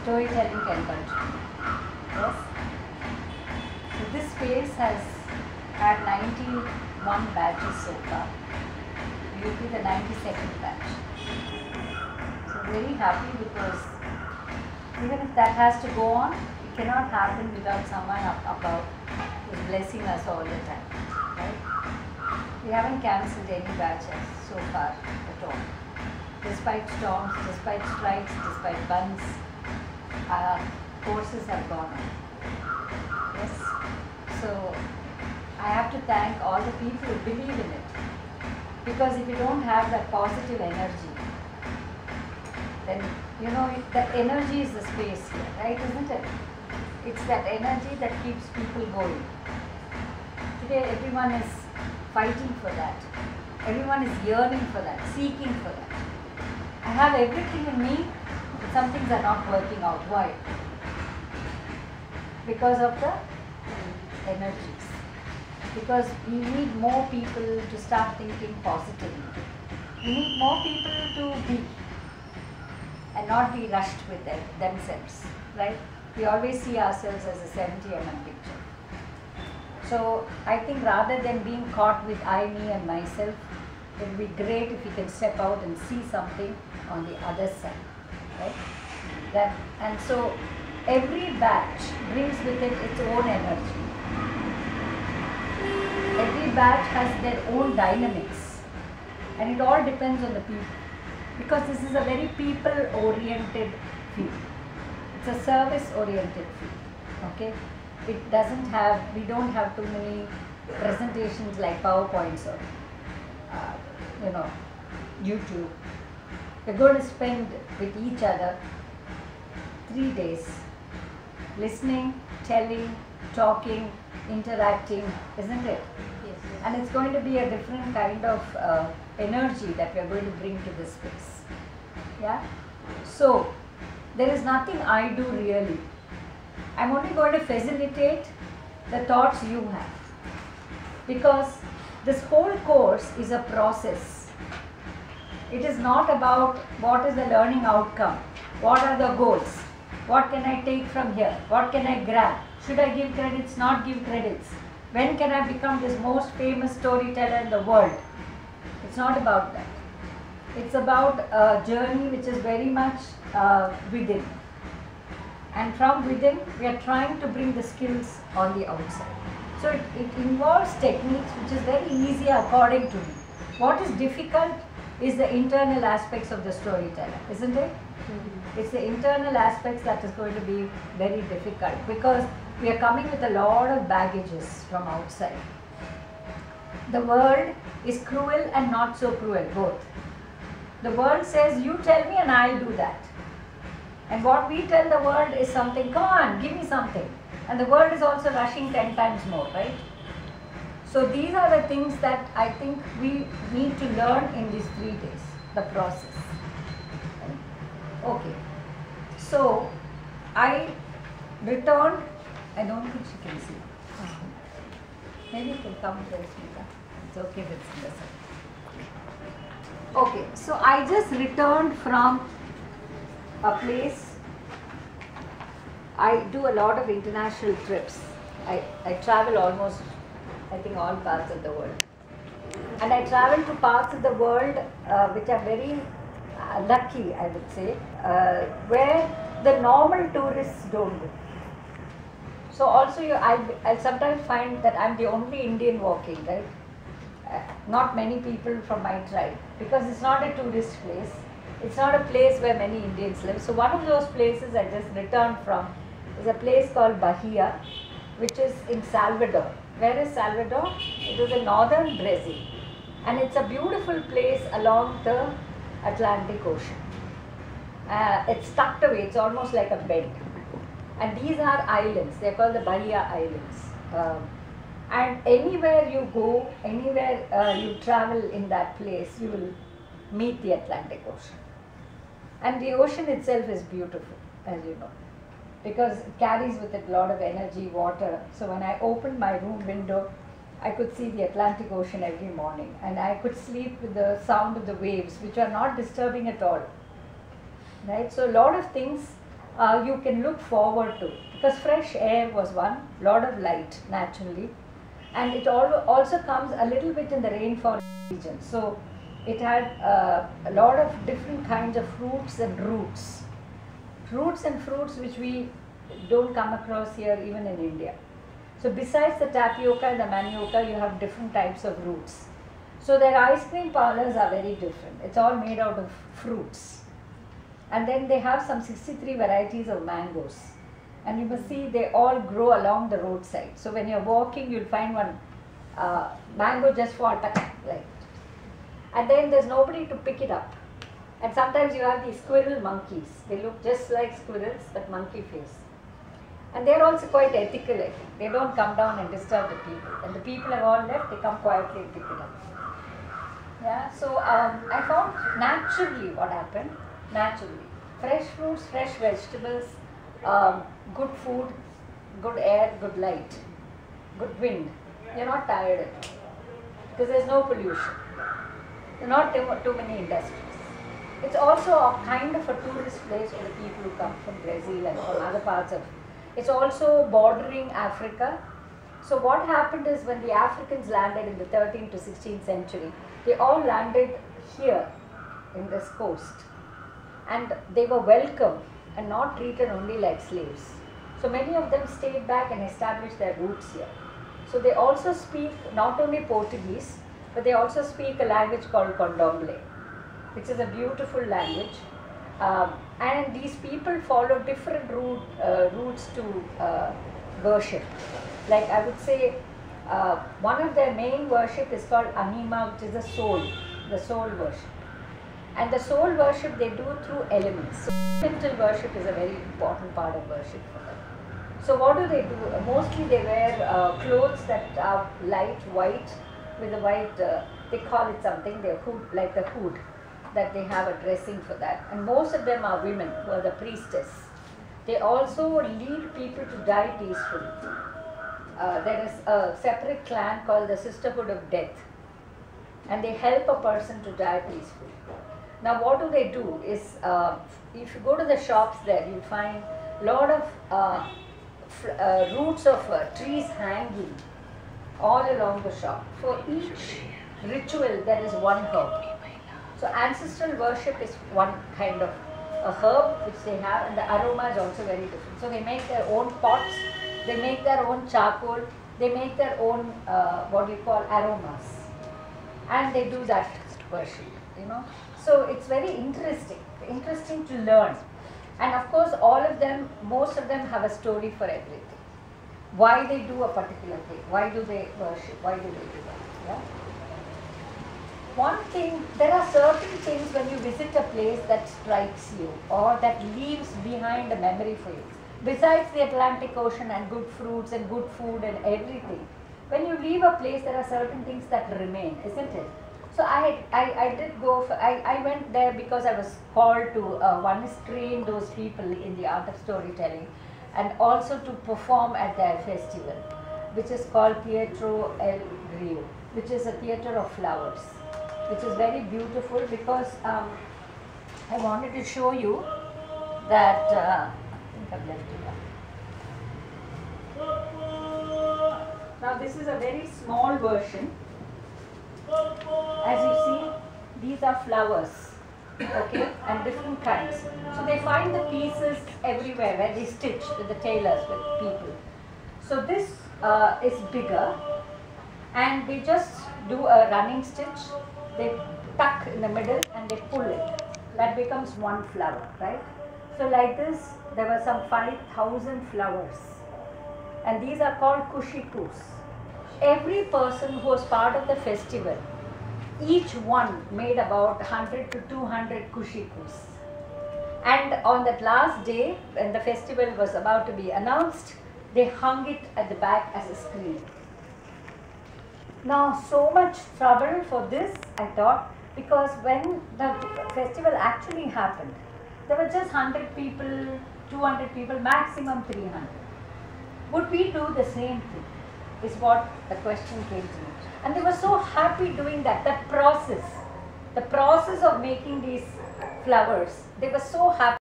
storytelling can contribute. Yes? So this space has had 91 batches so far. We will be the 92nd batch. So very happy because even if that has to go on, it cannot happen without someone up above who's blessing us all the time. Right? We haven't cancelled any batches so far at all. Despite storms, despite strikes, despite bunds, our courses have gone on. Yes. So I have to thank all the people who believe in it. Because if you don't have that positive energy, then you know that energy is the space here, right? Isn't it? It's that energy that keeps people going. Today everyone is fighting for that. Everyone is yearning for that, seeking for that. I have everything in me, but some things are not working out. Why? Because of the energies. Because we need more people to start thinking positively. We need more people to be and not be rushed with themselves, right? We always see ourselves as a 70 mm picture. So I think rather than being caught with I, me and myself, it would be great if we can step out and see something on the other side, right? And so every batch brings with it its own energy. Every batch has their own dynamics, and it all depends on the people, because this is a very people-oriented field. It's a service-oriented field, okay? It doesn't have, we don't have too many presentations like PowerPoints or, YouTube. We're going to spend with each other 3 days, listening, telling, talking, interacting, isn't it? Yes. And it's going to be a different kind of energy that we are going to bring to this space. Yeah? So, there is nothing I do really. I'm only going to facilitate the thoughts you have. Because this whole course is a process. It is not about what is the learning outcome, what are the goals, what can I take from here, what can I grab, should I give credits, not give credits, when can I become this most famous storyteller in the world. It's not about that. It's about a journey which is very much within. And from within, we are trying to bring the skills on the outside. So it involves techniques which is very easy according to me. What is difficult is the internal aspects of the storyteller, isn't it? Mm-hmm. It's the internal aspects that is going to be very difficult, because we are coming with a lot of baggages from outside. The world is cruel and not so cruel, both. The world says, you tell me and I'll do that. And what we tell the world is something, come on, give me something. And the world is also rushing 10 times more, right? So these are the things that I think we need to learn in these 3 days, the process. Okay. So I returned, I don't think she can see. Maybe you can come to this, Geeta. It's okay if it's in the side. Okay, so I just returned from a place. I do a lot of international trips. I travel almost, I think, all parts of the world. And I travel to parts of the world which are very lucky, I would say, where the normal tourists don't go. So also I'll sometimes find that I'm the only Indian walking, right? Not many people from my tribe, because it's not a tourist place. It's not a place where many Indians live. So one of those places I just returned from is a place called Bahia, which is in Salvador. Where is Salvador? It is in northern Brazil. And it's a beautiful place along the Atlantic Ocean. It's tucked away, it's almost like a bed. And these are islands, they're called the Bahia Islands. And anywhere you go, anywhere you travel in that place, you will meet the Atlantic Ocean. And the ocean itself is beautiful, as you know, because it carries with it a lot of energy, water. So when I opened my room window, I could see the Atlantic Ocean every morning, and I could sleep with the sound of the waves, which are not disturbing at all. Right? So a lot of things you can look forward to, because fresh air was one, lot of light naturally, and it also comes a little bit in the rainforest region. So it had a lot of different kinds of fruits and roots. Roots and fruits which we don't come across here even in India. So besides the tapioca and the manioca, you have different types of roots. So their ice cream parlors are very different. It's all made out of fruits. And then they have some 63 varieties of mangoes. And you must see they all grow along the roadside. So when you're walking, you'll find one mango just for attack, like. And then there's nobody to pick it up. And sometimes you have these squirrel monkeys. They look just like squirrels, but monkey face. And they're also quite ethical, I think. They don't come down and disturb the people. And the people have all left, they come quietly and pick it up. Yeah, so I found naturally what happened, naturally. Fresh fruits, fresh vegetables, good food, good air, good light, good wind. You're not tired at all. Because there's no pollution. There are not too many industries. It's also a kind of a tourist place for the people who come from Brazil and from other parts of. It's also bordering Africa. So what happened is when the Africans landed in the 13th to 16th century, they all landed here in this coast. And they were welcome and not treated only like slaves. So many of them stayed back and established their roots here. So they also speak not only Portuguese, but they also speak a language called Condomble, which is a beautiful language. And these people follow different routes to worship. Like I would say, one of their main worship is called Anima, which is the soul worship. And the soul worship they do through elements. So elemental worship is a very important part of worship for them. So what do they do? Mostly they wear clothes that are light white with a white, they call it something, their hood, like the hood, that they have a dressing for that. And most of them are women who are the priestess. They also lead people to die peacefully. There is a separate clan called the Sisterhood of Death, and they help a person to die peacefully. Now what do they do is, if you go to the shops there, you'll find a lot of roots of trees hanging all along the shop. For each ritual there is one herb. So ancestral worship is one kind of a herb which they have, and the aroma is also very different. So they make their own pots, they make their own charcoal, they make their own what we call aromas, and they do that worship, you know. So it's very interesting to learn. And of course all of them, most of them have a story for everything. Why they do a particular thing, why do they worship, why do they do that, yeah? One thing, there are certain things when you visit a place that strikes you or that leaves behind a memory for you. Besides the Atlantic Ocean and good fruits and good food and everything, when you leave a place there are certain things that remain, isn't it? So I did go for, I went there because I was called to, one is train those people in the art of storytelling and also to perform at their festival, which is called Teatro El Rio, which is a theatre of flowers, which is very beautiful because I wanted to show you that, I think I've left it up. Now this is a very small version. As you see, these are flowers, okay, and different kinds. So they find the pieces everywhere where they stitch with the tailors, with people. So this is bigger, and they just do a running stitch. They tuck in the middle and they pull it. That becomes one flower, right? So like this, there were some 5,000 flowers, and these are called kushikus. Every person who was part of the festival, each one made about 100 to 200 kushikus. And on that last day, when the festival was about to be announced, they hung it at the back as a screen. Now, so much trouble for this, I thought, because when the festival actually happened, there were just 100 people, 200 people, maximum 300. Would we do the same thing? Is what the question came to me. And they were so happy doing that, the process of making these flowers, they were so happy.